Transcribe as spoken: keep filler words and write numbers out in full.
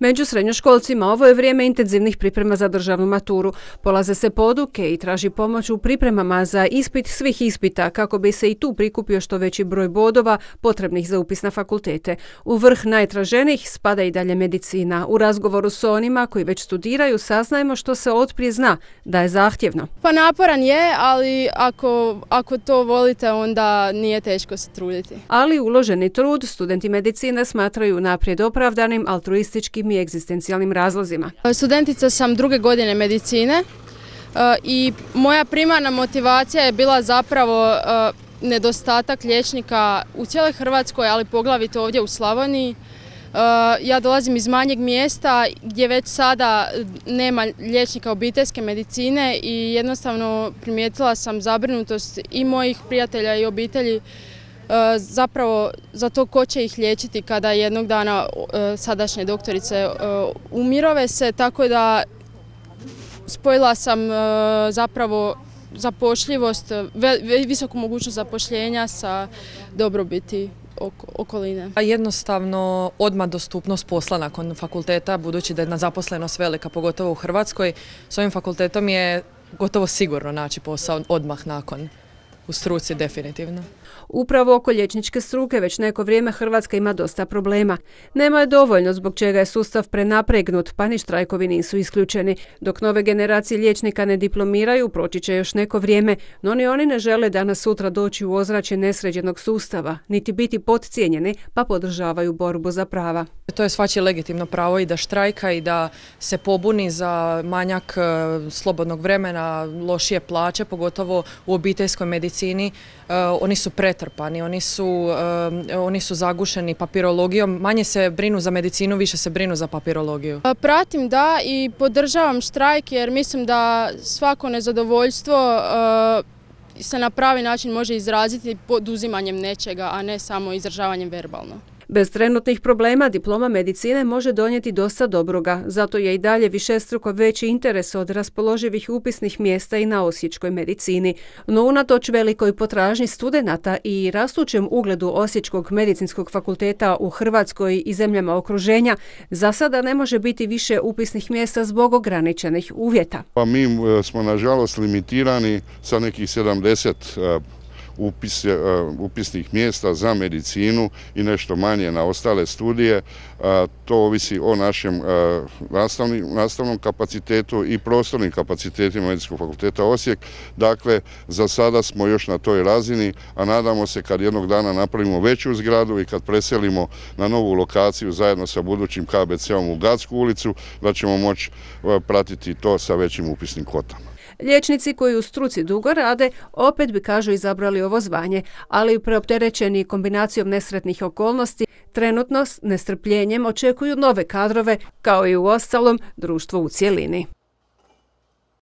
Među srednjoškolcima ovo je vrijeme intenzivnih priprema za državnu maturu. Polaze se poduke i traži pomoć u pripremama za ispit svih ispita kako bi se i tu prikupio što veći broj bodova potrebnih za upis na fakultete. U vrh najtraženijih spada i dalje medicina. U razgovoru s onima koji već studiraju saznajemo što se otprije zna, da je zahtjevno. Pa naporan je, ali ako, ako to volite onda nije teško se truditi. Ali uloženi trud studenti medicine smatraju naprijed opravdanim, altruističkim i egzistencijalnim razlozima. Studentica sam druge godine medicine i moja primarna motivacija je bila zapravo nedostatak liječnika u cijeloj Hrvatskoj, ali poglavito ovdje u Slavoniji. Ja dolazim iz manjeg mjesta gdje već sada nema liječnika obiteljske medicine i jednostavno primijetila sam zabrinutost i mojih prijatelja i obitelji zapravo za to ko će ih liječiti kada jednog dana sadašnje doktorice umirove se, tako da spojila sam zapravo zapošljivost, visoku mogućnost zapošljenja sa dobrobiti okoline. Jednostavno odmah dostupnost posla nakon fakulteta, budući da je nezaposlenost velika, pogotovo u Hrvatskoj. S ovim fakultetom je gotovo sigurno naći posao odmah nakon. U struci definitivno. Upravo oko liječničke struke već neko vrijeme Hrvatska ima dosta problema. Nema je dovoljno, zbog čega je sustav prenapregnut, pa ni štrajkovi nisu isključeni. Dok nove generacije liječnika ne diplomiraju, proći će još neko vrijeme, no ni oni ne žele danas sutra doći u ozračje nesređenog sustava, niti biti podcijenjeni, pa podržavaju borbu za prava. To je svačije legitimno pravo i da štrajka i da se pobuni za manjak slobodnog vremena, lošije plaće, pogotovo u obiteljskoj medicini. Uh, oni su pretrpani, oni su, uh, oni su zagušeni papirologijom. Manje se brinu za medicinu, više se brinu za papirologiju. Pratim da i podržavam štrajk jer mislim da svako nezadovoljstvo uh, se na pravi način može izraziti poduzimanjem nečega, a ne samo izražavanjem verbalno. Bez trenutnih problema diploma medicine može donijeti dosta dobroga, zato je i dalje višestruko veći interes od raspoloživih upisnih mjesta i na osječkoj medicini. No unatoč velikoj potražnji studenata i rastućem ugledu Osječkog medicinskog fakulteta u Hrvatskoj i zemljama okruženja, za sada ne može biti više upisnih mjesta zbog ograničenih uvjeta. Pa mi smo nažalost limitirani sa nekih sedamdeset Upis, upisnih mjesta za medicinu i nešto manje na ostale studije. To ovisi o našem nastavnim, nastavnom kapacitetu i prostornim kapacitetima Medicinskog fakulteta Osijek. Dakle, za sada smo još na toj razini, a nadamo se kad jednog dana napravimo veću zgradu i kad preselimo na novu lokaciju zajedno sa budućim K B C-om u Gatsku ulicu, da ćemo moći pratiti to sa većim upisnim kvotama. Liječnici koji u struci dugo rade opet bi, kažu, izabrali ovo zvanje, ali preopterećeni kombinacijom nesretnih okolnosti, trenutno s nestrpljenjem očekuju nove kadrove, kao i u ostalom društvo u cjelini.